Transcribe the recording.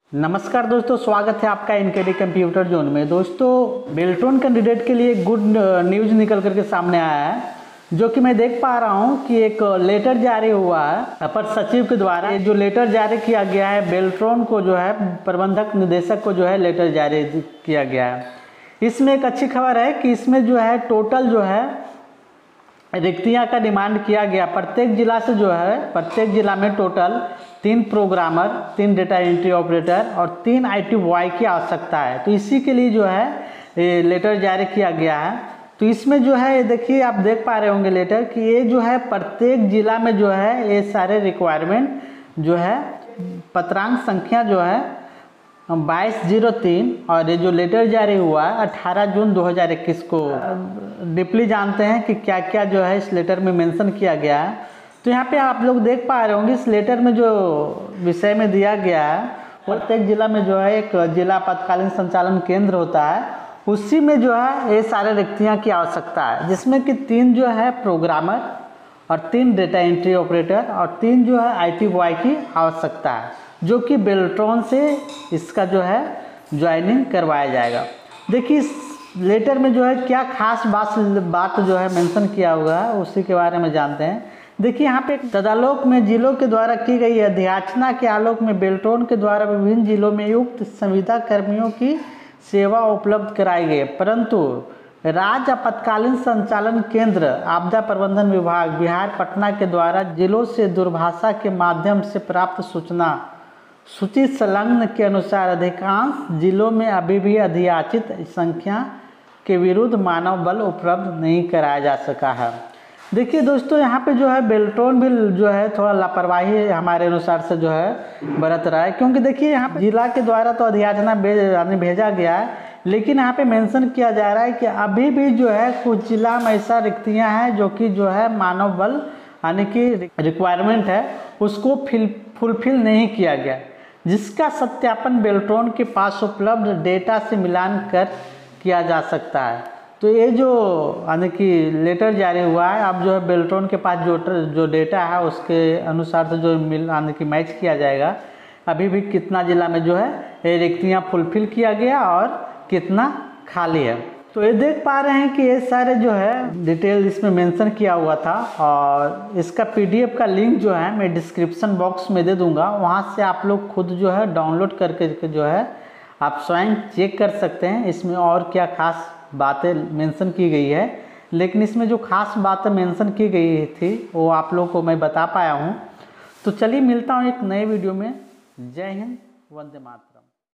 नमस्कार दोस्तों, स्वागत है आपका इनकेडी कंप्यूटर जोन में। दोस्तों, बेल्ट्रॉन कैंडिडेट के लिए गुड न्यूज़ निकल करके सामने आया है, जो कि मैं देख पा रहा हूं कि एक लेटर जारी हुआ है अपर सचिव के द्वारा। जो लेटर जारी किया गया है बेल्ट्रॉन को, जो है प्रबंधक निदेशक को जो है लेटर जारी किया गया है। इसमें एक अच्छी खबर है कि इसमें जो है टोटल जो है रिक्तियां का डिमांड किया गया। प्रत्येक जिला से जो है प्रत्येक जिला में total 3 programmer, 3 data entry operator और 3 IT बॉय की आवश्यकता है। तो इसी के लिए जो है लेटर जारी किया गया है। तो इसमें जो है देखिए, आप देख पा रहे होंगे लेटर कि ये जो है प्रत्येक जिला में जो है ये सारे रिक्वायरमेंट जो है पत्रांक संख्या जो है 2203 और ये जो लेटर जारी हुआ है 18 जून 2021 को। डीपली जानते हैं कि क्या क्या जो है इस लेटर में मेंशन किया गया है। तो यहाँ पे आप लोग देख पा रहे होंगे इस लेटर में जो विषय में दिया गया है, प्रत्येक जिला में जो है एक जिला आपातकालीन संचालन केंद्र होता है, उसी में जो है ये सारे रिक्तियाँ की आवश्यकता है, जिसमें कि 3 जो है प्रोग्रामर और 3 डेटा एंट्री ऑपरेटर और 3 जो है IT बॉय की आवश्यकता है, जो कि बेल्ट्रॉन से इसका जो है ज्वाइनिंग करवाया जाएगा। देखिए इस लेटर में जो है क्या खास बात जो है मेंशन किया हुआ है, उसी के बारे में जानते हैं। देखिए यहाँ पे तदालोक में जिलों के द्वारा की गई अध्याचना के आलोक में बेल्ट्रॉन के द्वारा विभिन्न जिलों में युक्त संविदा कर्मियों की सेवा उपलब्ध कराई गई, परंतु राज्य आपातकालीन संचालन केंद्र आपदा प्रबंधन विभाग बिहार पटना के द्वारा जिलों से दूरभाषा के माध्यम से प्राप्त सूचना सूची संलग्न के अनुसार अधिकांश जिलों में अभी भी अधियाचित संख्या के विरुद्ध मानव बल उपलब्ध नहीं कराया जा सका है। देखिए दोस्तों, यहाँ पे जो है बेल्ट्रॉन भी जो है थोड़ा लापरवाही हमारे अनुसार से जो है बरत रहा है, क्योंकि देखिए यहाँ पे जिला के द्वारा तो अधियाचना भेजा गया है, लेकिन यहाँ पे मेंशन किया जा रहा है कि अभी भी जो है कुछ जिला में ऐसा रिक्तियाँ हैं जो कि जो है मानव बल यानी कि रिक्वायरमेंट है उसको फुलफिल नहीं किया गया, जिसका सत्यापन बेल्ट्रॉन के पास उपलब्ध डेटा से मिलान कर किया जा सकता है। तो ये जो यानी कि लेटर जारी हुआ है, अब जो है बेल्ट्रॉन के पास जो डेटा है उसके अनुसार से जो यानी कि मैच किया जाएगा अभी भी कितना जिला में जो है ये रिक्तियाँ फुलफिल किया गया और कितना खाली है। तो ये देख पा रहे हैं कि ये सारे जो है डिटेल इसमें मेंशन किया हुआ था, और इसका PDF का लिंक जो है मैं डिस्क्रिप्शन बॉक्स में दे दूंगा, वहाँ से आप लोग खुद जो है डाउनलोड करके जो है आप स्वयं चेक कर सकते हैं इसमें और क्या खास बातें मेंशन की गई है। लेकिन इसमें जो खास बातें मेंशन की गई थी वो आप लोगों को मैं बता पाया हूँ। तो चलिए मिलता हूँ एक नए वीडियो में। जय हिंद, वंदे मातरम।